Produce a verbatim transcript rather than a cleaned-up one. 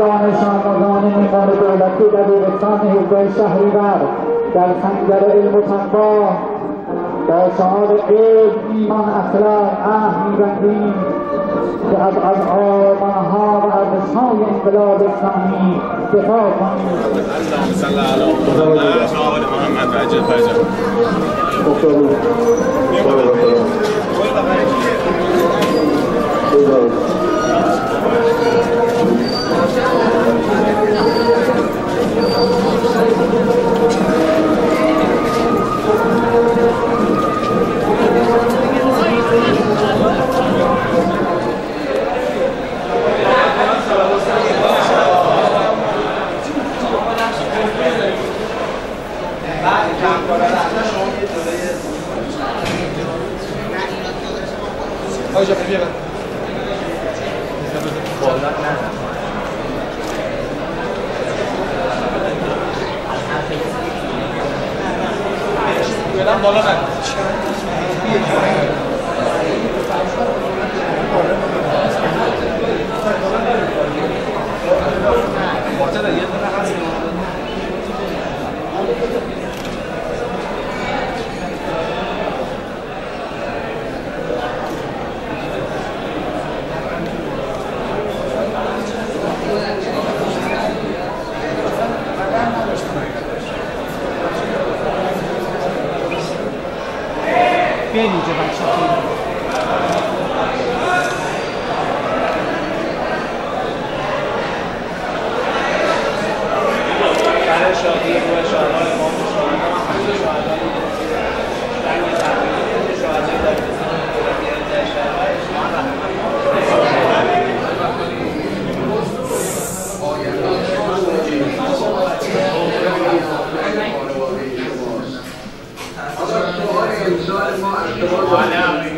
دانشان و میمون دولتی دبیرستان حزب شهریور در خنجر علم و تقوا با شعار علم ایمان اخلاق عهد می‌بندیم که از ادعاها و ارزش‌های انقلاب اسلامی دفاع کنیم. اللهم صل علی محمد و عجل فرجه. آجا بیا بدم بالا نه بیاین اینجا بچه ها برای شادی و شادان امام شهدا حمد شهدا رنگ تبریک شهدا در دولتی انتشار ما